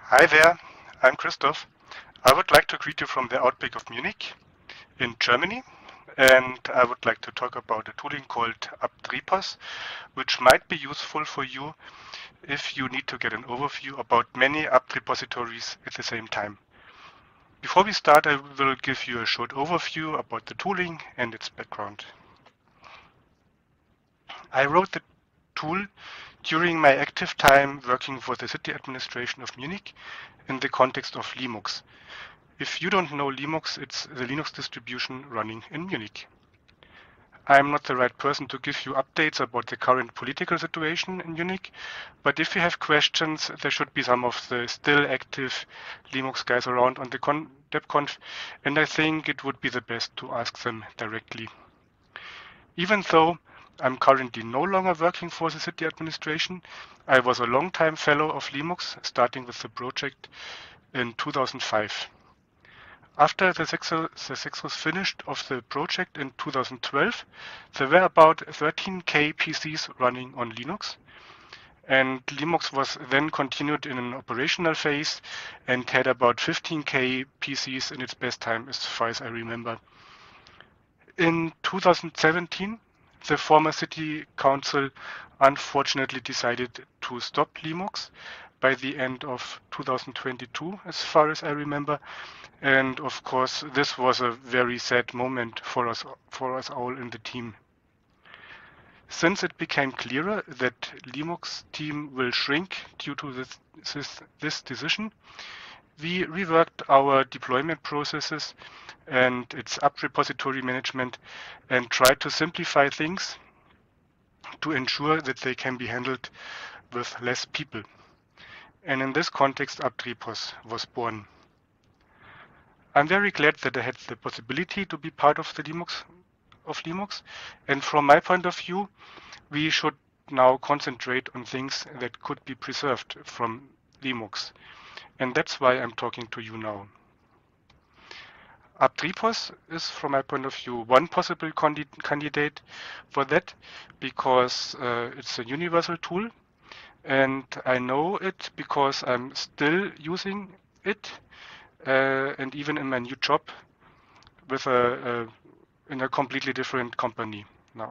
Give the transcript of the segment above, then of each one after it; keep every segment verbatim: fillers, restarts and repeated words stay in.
Hi there, I'm Christoph. I would like to greet you from the Outback of Munich in Germany, and I would like to talk about a tooling called Aptripos, which might be useful for you if you need to get an overview about many apt repositories at the same time. Before we start, I will give you a short overview about the tooling and its background. I wrote the tool during my active time working for the city administration of Munich in the context of Linux. If you don't know Linux, it's the Linux distribution running in Munich. I'm not the right person to give you updates about the current political situation in Munich, but if you have questions, there should be some of the still active Linux guys around on the DebConf, and I think it would be the best to ask them directly. Even though I'm currently no longer working for the city administration, I was a long-time fellow of Linux, starting with the project in two thousand five. After the six was finished of the project in two thousand twelve, there were about thirteen K P Cs running on Linux, and Linux was then continued in an operational phase and had about fifteen K P Cs in its best time, as far as I remember. In two thousand seventeen, the former city council unfortunately decided to stop Linux by the end of two thousand twenty-two, as far as I remember. And of course, this was a very sad moment for us, for us all in the team. Since it became clearer that Linux team will shrink due to this, this, this decision, we reworked our deployment processes and its apt repository management and tried to simplify things to ensure that they can be handled with less people. And in this context, Aptripos was born. I'm very glad that I had the possibility to be part of the Linux, of Linux, and from my point of view, we should now concentrate on things that could be preserved from Linux, and that's why I'm talking to you now. Aptripos is, from my point of view, one possible candidate for that because uh, it's a universal tool, and I know it because I'm still using it. Uh, and even in my new job with a, a in a completely different company now.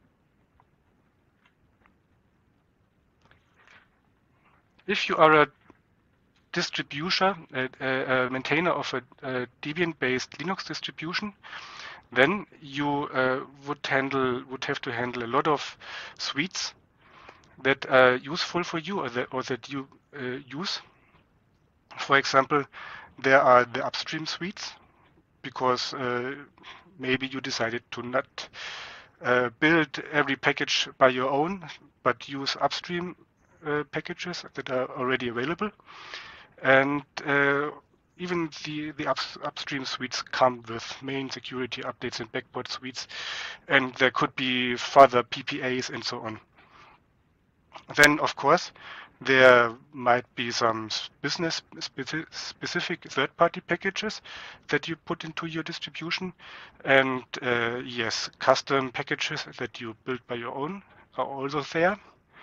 If you are a distributor, a, a, a maintainer of a, a Debian-based Linux distribution, then you uh, would handle would have to handle a lot of suites that are useful for you or that, or that you uh, use. For example, there are the upstream suites, because uh, maybe you decided to not uh, build every package by your own, but use upstream uh, packages that are already available. And uh, even the, the up, upstream suites come with main security updates and backport suites, and there could be further P P As and so on. Then, of course, there might be some business specific third-party packages that you put into your distribution. And uh, yes, custom packages that you build by your own are also there.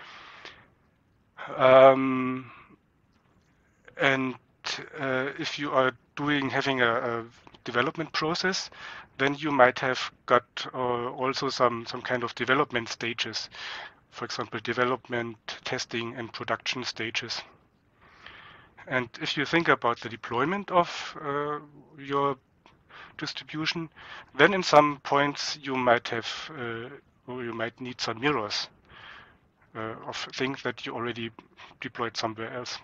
Um, and uh, if you are doing having a, a development process, then you might have got uh, also some, some kind of development stages. For example, development, testing, and production stages. And if you think about the deployment of uh, your distribution, then in some points you might have, uh, or you might need some mirrors uh, of things that you already deployed somewhere else.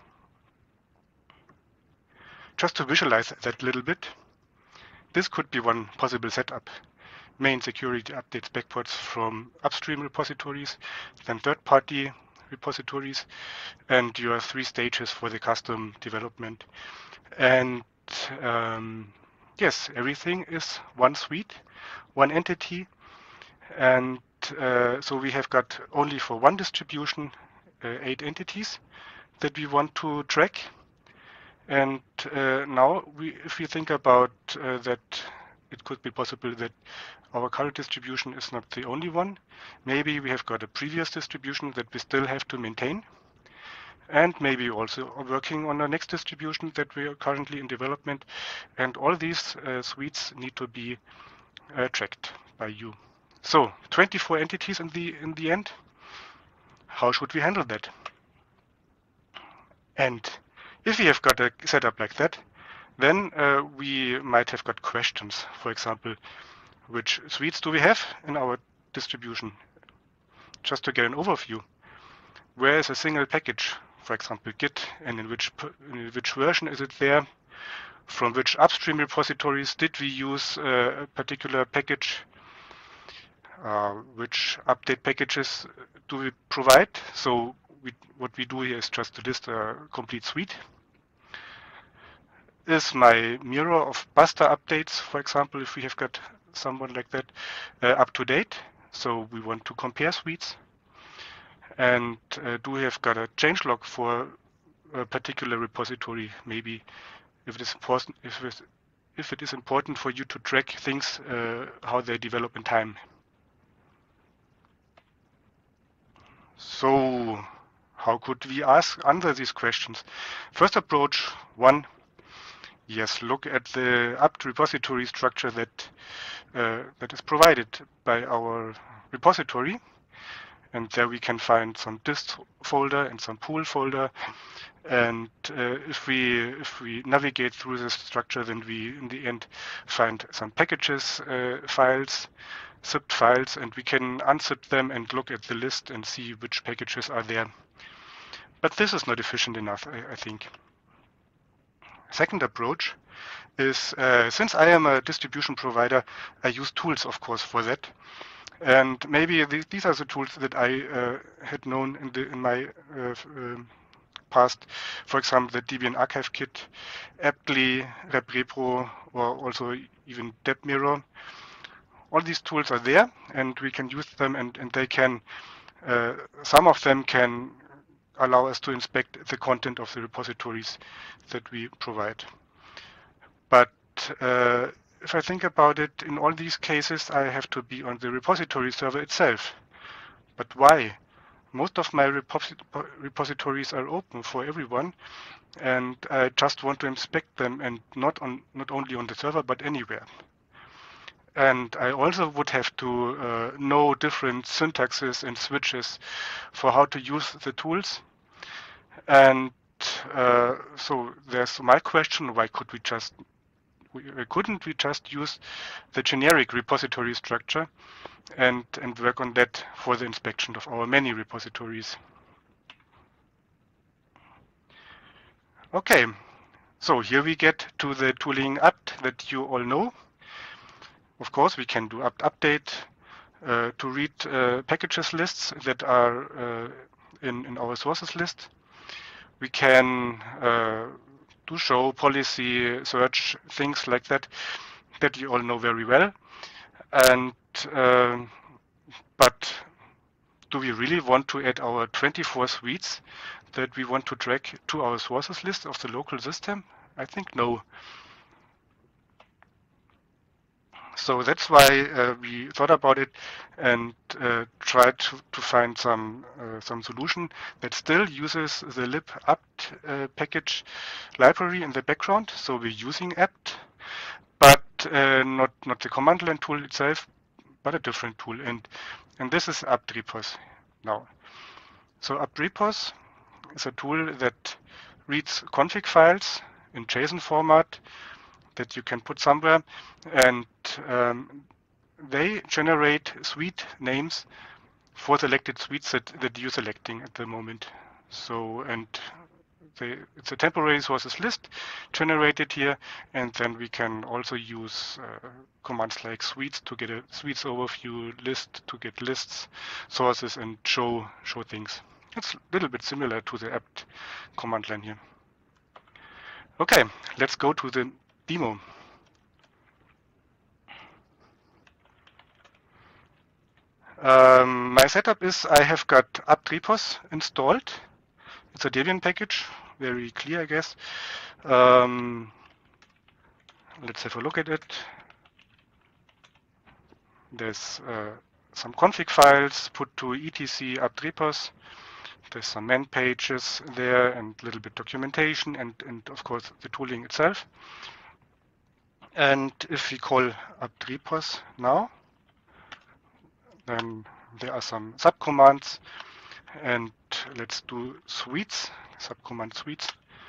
Just to visualize that a little bit, this could be one possible setup. Main security updates backports from upstream repositories, then third-party repositories, and your three stages for the custom development. And um, yes, everything is one suite, one entity, and uh, so we have got only for one distribution uh, eight entities that we want to track. And uh, now, we, if we think about uh, that, it could be possible that our current distribution is not the only one. Maybe we have got a previous distribution that we still have to maintain. and maybe also working on the next distribution that we are currently in development. And all these uh, suites need to be uh, tracked by you. So twenty-four entities in the in the end. How should we handle that? And if we have got a setup like that, then uh, we might have got questions. For example, which suites do we have in our distribution? Just to get an overview. Where is a single package, for example Git, and in which in which version is it there? From which upstream repositories did we use uh, a particular package? Uh, which update packages do we provide? So we, what we do here is just to list a complete suite. Is my mirror of Buster updates, for example, if we have got someone like that, uh, up to date? So we want to compare suites. And uh, do we have got a changelog for a particular repository? Maybe if it is important, if it, if it is important for you to track things, uh, how they develop in time. So how could we ask answer these questions? First approach one. Yes, look at the apt repository structure that uh, that is provided by our repository. And there we can find some dist folder and some pool folder. And uh, if we if we navigate through this structure, then we in the end find some packages uh, files, zipped files, and we can unzip them and look at the list and see which packages are there. But this is not efficient enough, I, I think. Second approach is, uh, since I am a distribution provider, I use tools, of course, for that. And maybe th these are the tools that I uh, had known in, the, in my uh, uh, past. For example, the Debian Archive Kit, aptly, RepRepro, or also even DebMirror. All these tools are there, and we can use them, and, and they can, uh, some of them can allow us to inspect the content of the repositories that we provide. But uh, if I think about it, in all these cases, I have to be on the repository server itself. But why? Most of my repos repositories are open for everyone, and I just want to inspect them, and not on not only on the server, but anywhere. And I also would have to uh, know different syntaxes and switches for how to use the tools. And uh, so there's my question: why could we just couldn't we just use the generic repository structure and and work on that for the inspection of our many repositories? Okay, so here we get to the tooling apt that you all know. Of course, we can do apt update uh, to read uh, packages lists that are uh, in, in our sources list. We can uh, do show, policy, search, things like that, that you all know very well. And uh, but do we really want to add our twenty-four suites that we want to track to our sources list of the local system? I think no. So that's why uh, we thought about it and uh, tried to, to find some uh, some solution that still uses the lib apt uh, package library in the background. So we're using apt, but uh, not not the command line tool itself, but a different tool. And and this is aptrepos now. So aptrepos is a tool that reads config files in JSON format that you can put somewhere, and um, they generate suite names for selected suites that, that you're selecting at the moment. So, and they, it's a temporary sources list generated here, and then we can also use uh, commands like suites to get a suites overview, list to get lists, sources, and show show things. It's a little bit similar to the apt command line here. Okay, let's go to the demo. Um, my setup is I have got aptrepos installed. It's a Debian package, very clear, I guess. Um, let's have a look at it. There's uh, some config files put to etc aptrepos. There's some man pages there and a little bit documentation and, and of course the tooling itself. And if we call apt repos now, then there are some subcommands, and let's do suites, subcommand suites.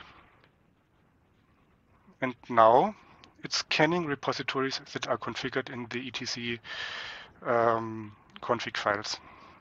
And now it's scanning repositories that are configured in the etc um, config files.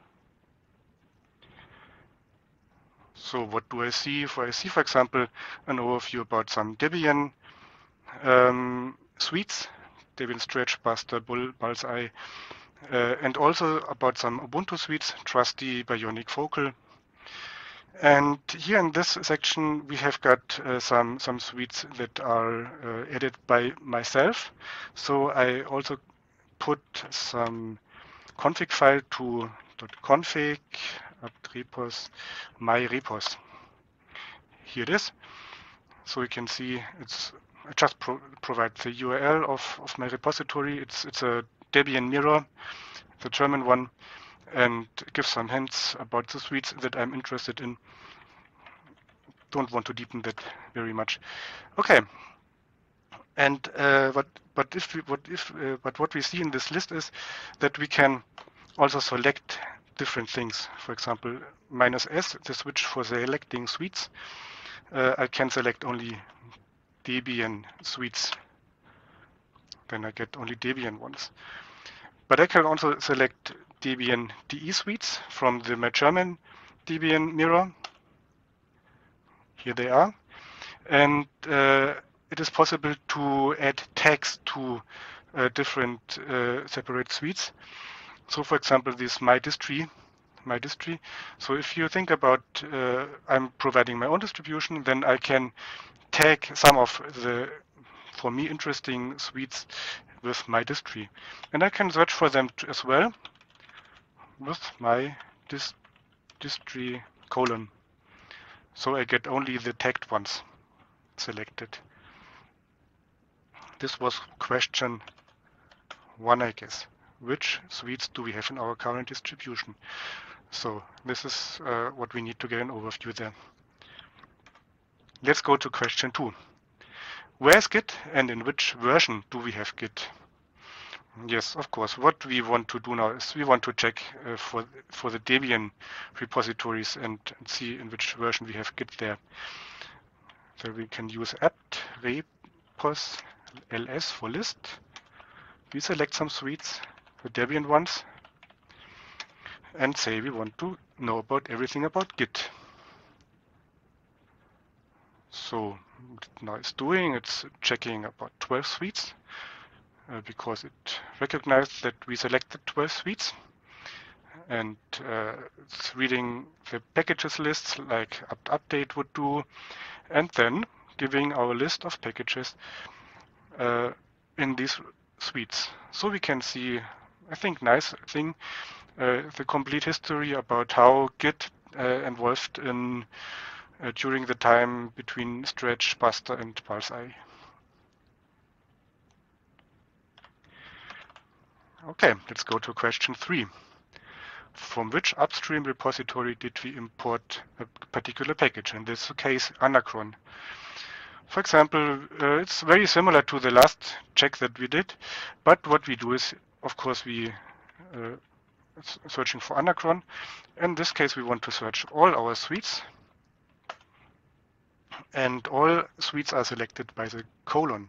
So what do I see? For I see, for example, an overview about some Debian um, suites, Debian Stretch, Buster, Bull, Bullseye, uh, and also about some Ubuntu suites, Trusty, Bionic, Focal. And here in this section, we have got uh, some, some suites that are uh, added by myself. So I also put some config file to .config apt repos my repos. Here it is. So you can see it's I just pro provide the U R L of, of my repository. It's it's a Debian mirror, the German one, and give some hints about the suites that I'm interested in. Don't want to deepen that very much. Okay. And uh, what but if we, what if uh, but what we see in this list is that we can also select different things. For example, minus S, the switch for selecting suites. Uh, I can select only Debian suites. Then I get only Debian ones. But I can also select Debian D E suites from the my German Debian mirror. Here they are. And uh, it is possible to add tags to uh, different uh, separate suites. So for example, this my distri, my distri. So if you think about uh, I'm providing my own distribution, then I can tag some of the, for me, interesting suites with my distri. And I can search for them as well with my dist distri colon. So I get only the tagged ones selected. This was question one, I guess. Which suites do we have in our current distribution? So this is uh, what we need to get an overview there. Let's go to question two. Where is Git and in which version do we have Git? Yes, of course. What we want to do now is we want to check uh, for, for the Debian repositories and, and see in which version we have Git there. So we can use apt repos ls for list. We select some suites, the Debian ones, and say we want to know about everything about Git. So now it's doing, it's checking about twelve suites uh, because it recognized that we selected twelve suites, and uh, it's reading the packages lists like apt update would do, and then giving our list of packages uh, in these suites. So we can see, I think, nice thing, uh, the complete history about how Git uh, evolved in uh, during the time between Stretch, Buster, and Bullseye. Okay, let's go to question three. From which upstream repository did we import a particular package? In this case, Anacron. For example, uh, it's very similar to the last check that we did, but what we do is, of course, we uh, searching for Anacron. In this case, we want to search all our suites, and all suites are selected by the colon.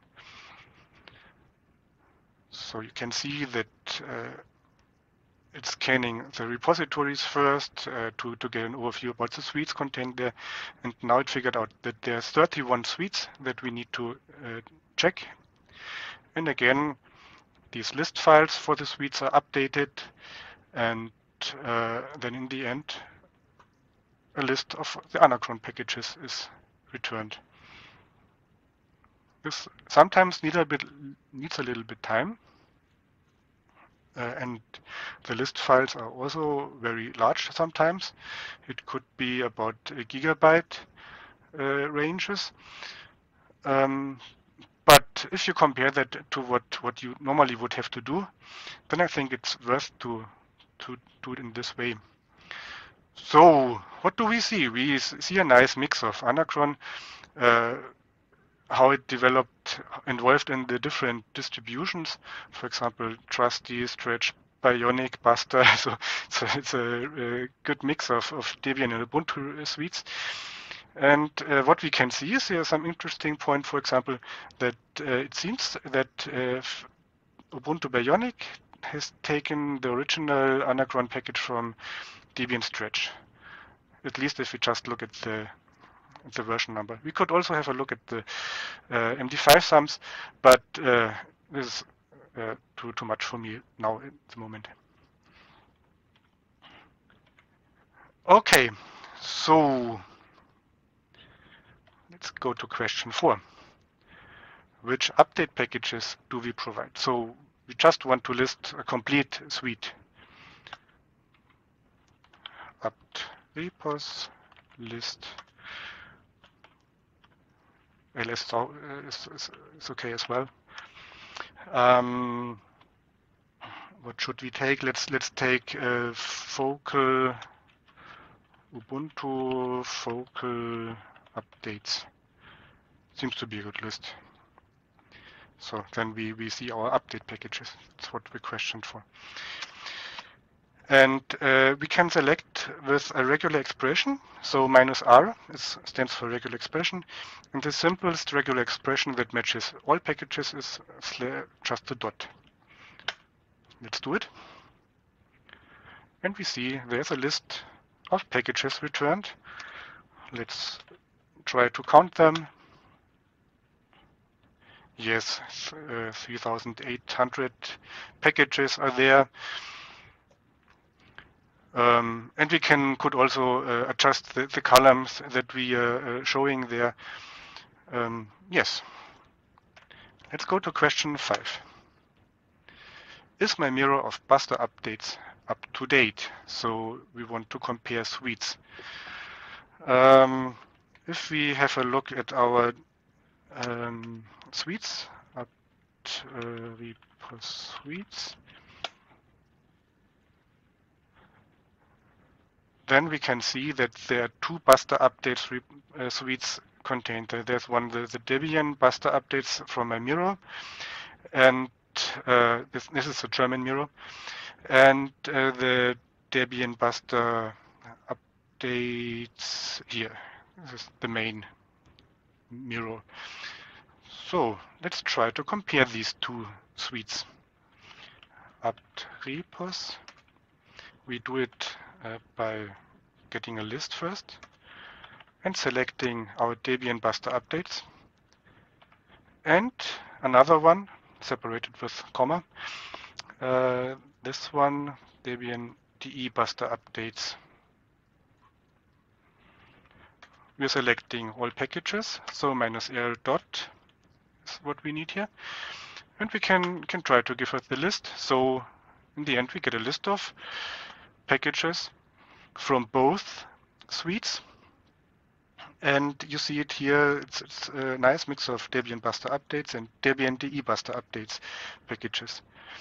So you can see that uh, it's scanning the repositories first uh, to, to get an overview about the suites contained there. And now it figured out that there are thirty-one suites that we need to uh, check. And again, these list files for the suites are updated. And uh, then in the end, a list of the Anacron packages is returned. This sometimes needs a bit, needs a little bit time. Uh, and the list files are also very large sometimes. It could be about a gigabyte uh, ranges. Um, but if you compare that to what, what you normally would have to do, then I think it's worth to, to do it in this way. So what do we see? We see a nice mix of Anacron, uh, how it developed, involved in the different distributions. For example, Trusty, Stretch, Bionic, Buster. So, so it's a, a good mix of, of Debian and Ubuntu suites. And uh, what we can see is here some interesting point, for example, that uh, it seems that uh, Ubuntu Bionic has taken the original Anacron package from Debian Stretch. At least if we just look at the at the version number. We could also have a look at the uh, M D five sums, but uh, this is uh, too too much for me now at the moment. Okay, so let's go to question four. Which update packages do we provide? So we just want to list a complete suite. apt repos list ls is, is, is okay as well. Um, what should we take? Let's let's take uh, focal Ubuntu focal updates. Seems to be a good list. So then we, we see our update packages. That's what we questioned for. And uh, we can select with a regular expression. So minus R is, stands for regular expression. And the simplest regular expression that matches all packages is just a dot. Let's do it. And we see there's a list of packages returned. Let's try to count them. Yes, uh, three thousand eight hundred packages are there. Um, and we can could also uh, adjust the, the columns that we are uh, showing there. Um, yes. Let's go to question five. Is my mirror of Buster updates up to date? So we want to compare suites. Um, if we have a look at our um, suites, apt uh, repos suites, then we can see that there are two Buster updates uh, suites contained. There's one, the, the Debian Buster updates from my mirror, and uh, this, this is a German mirror, and uh, the Debian Buster updates here. This is the main mirror. So let's try to compare these two suites. apt repos. We do it uh, by getting a list first and selecting our Debian Buster updates, and another one separated with comma. Uh, this one, Debian D E Buster updates. We're selecting all packages, so minus L dot is what we need here, and we can can try to give us the list. So in the end, we get a list of packages from both suites, and you see it here. It's, it's a nice mix of Debian Buster updates and Debian D E Buster updates packages.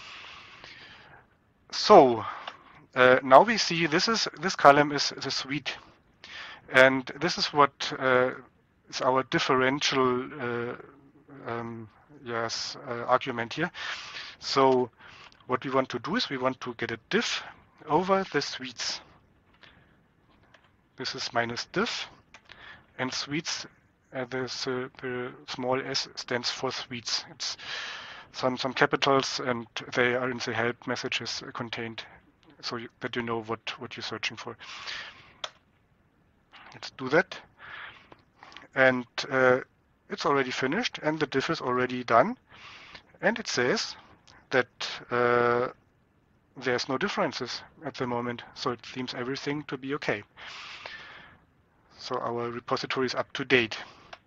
So uh, now we see this is this column is the suite, and this is what uh, is our differential uh, um, yes uh, argument here. So what we want to do is we want to get a diff over the suites. This is minus diff, and suites, uh, this, uh, the small s stands for suites. It's some some capitals, and they are in the help messages contained, so you, that you know what what you're searching for. Let's do that, and uh, it's already finished, and the diff is already done, and it says that uh, there's no differences at the moment, so it seems everything to be okay. So our repository is up to date.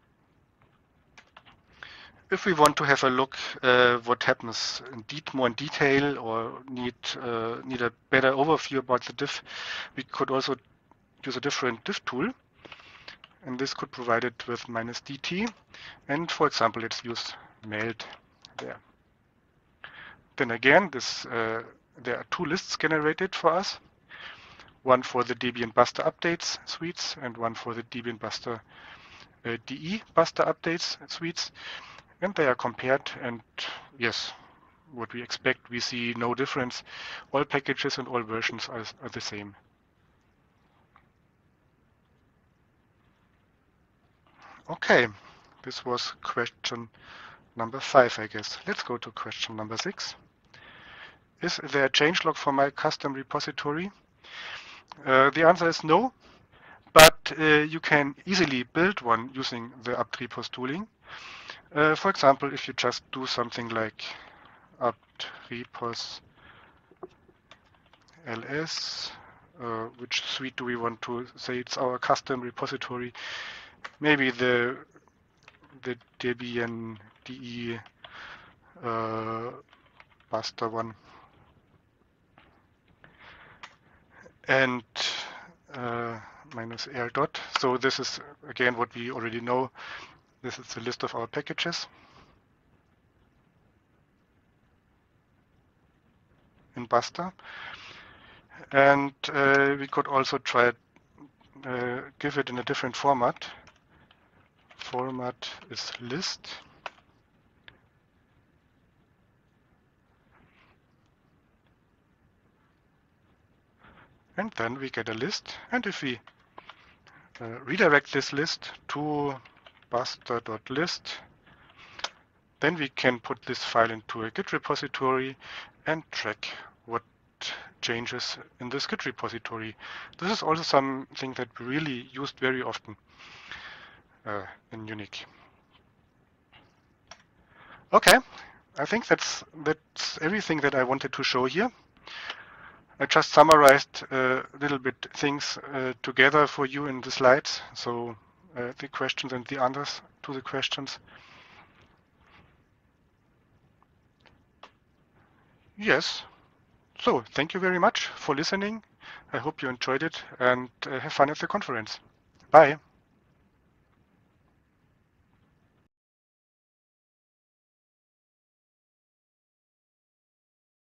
If we want to have a look uh, what happens in de more in detail, or need uh, need a better overview about the diff, we could also use a different diff tool, and this could provide it with minus dt, and for example, let's use meld there. Then again, this uh, there are two lists generated for us. one for the Debian Buster updates suites and one for the Debian Buster uh, D E Buster updates suites, and they are compared, and yes, what we expect, we see no difference. All packages and all versions are, are the same. Okay, this was question number five, I guess. Let's go to question number six. Is there a changelog for my custom repository? Uh, the answer is no, but uh, you can easily build one using the apt-repos tooling. Uh, for example, if you just do something like apt-repos ls, uh, which suite do we want to say it's our custom repository? Maybe the the Debian D E uh, Buster one. And uh, minus r dot. So this is again what we already know. This is the list of our packages in Buster. And uh, we could also try uh, give it in a different format. Format is list. And then we get a list. And if we uh, redirect this list to buster.list, then we can put this file into a Git repository and track what changes in this Git repository. This is also something that we really used very often uh, in Munich. Okay, I think that's that's everything that I wanted to show here. I just summarized a little bit things uh, together for you in the slides, so uh, the questions and the answers to the questions. Yes. So, thank you very much for listening. I hope you enjoyed it and uh, have fun at the conference. Bye.